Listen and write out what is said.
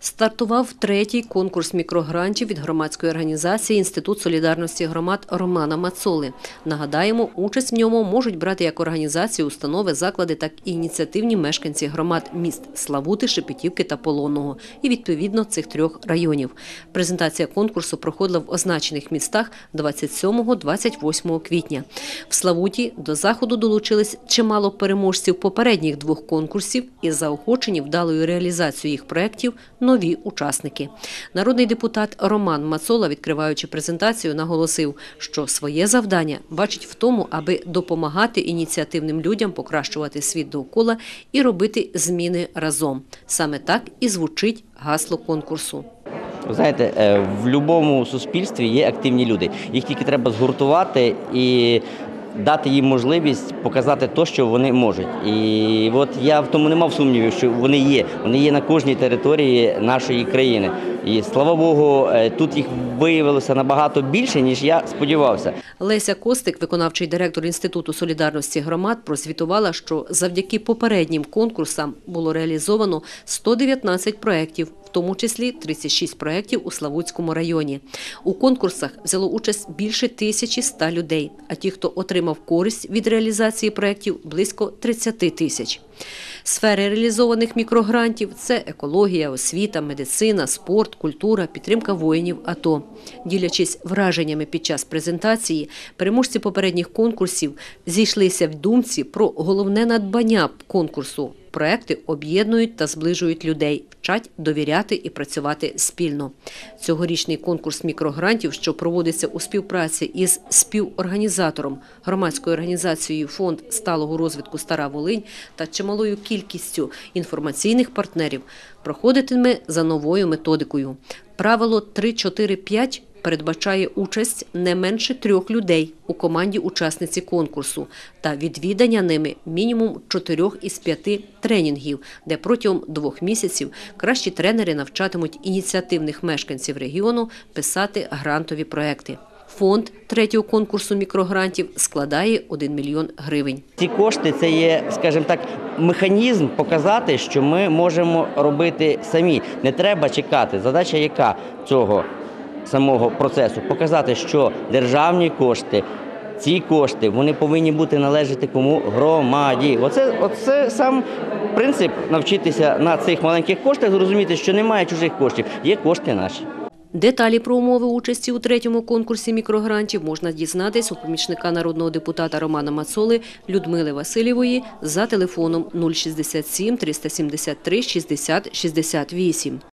Стартував третій конкурс мікрогрантів від громадської організації «Інститут солідарності громад» Романа Мацоли. Нагадаємо, участь в ньому можуть брати як організації, установи, заклади, так і ініціативні мешканці громад міст Славути, Шепетівки та Полонного і, відповідно, цих трьох районів. Презентація конкурсу проходила в означених містах 27-28 квітня. В Славуті до заходу долучились чимало переможців попередніх двох конкурсів і заохочені вдалою реалізацією їх проєктів нові учасники. Народний депутат Роман Мацола, відкриваючи презентацію, наголосив, що своє завдання бачить в тому, аби допомагати ініціативним людям покращувати світ довкола і робити зміни разом. Саме так і звучить гасло конкурсу. Ви знаєте, в будь-якому суспільстві є активні люди. Їх тільки треба згуртувати і дати їм можливість показати те, що вони можуть. І от я в тому не мав сумнівів, що вони є. Вони є на кожній території нашої країни. І, слава Богу, тут їх виявилося набагато більше, ніж я сподівався. Леся Костик, виконавчий директор Інституту солідарності громад, прозвітувала, що завдяки попереднім конкурсам було реалізовано 119 проєктів, в тому числі 36 проєктів у Славутському районі. У конкурсах взяло участь більше 1100 людей, а ті, хто отримав користь від реалізації проєктів, близько 30 тисяч. Сфери реалізованих мікрогрантів – це екологія, освіта, медицина, спорт, культура, підтримка воїнів АТО. Ділячись враженнями під час презентації, переможці попередніх конкурсів зійшлися в думці про головне надбання конкурсу. Проекти об'єднують та зближують людей, вчать довіряти і працювати спільно. Цьогорічний конкурс мікрогрантів, що проводиться у співпраці із співорганізатором громадською організацією «Фонд сталого розвитку Стара Волинь» та чималою кількістю інформаційних партнерів, проходитиме за новою методикою. Правило 3-4-5 передбачає участь не менше 3 людей у команді учасниці конкурсу та відвідання ними мінімум 4 із 5 тренінгів, де протягом 2 місяців кращі тренери навчатимуть ініціативних мешканців регіону писати грантові проекти. Фонд третього конкурсу мікрогрантів складає 1 мільйон гривень. Ці кошти – це є, скажімо так, механізм показати, що ми можемо робити самі. Не треба чекати. Задача яка цього самого процесу? Показати, що державні кошти, ці кошти, вони повинні бути належати кому? Громаді. Оце сам принцип навчитися на цих маленьких коштах, зрозуміти, що немає чужих коштів, є кошти наші. Деталі про умови участі у третьому конкурсі мікрогрантів можна дізнатись у помічника народного депутата Романа Мацоли Людмили Васильєвої за телефоном 067 373 60 68.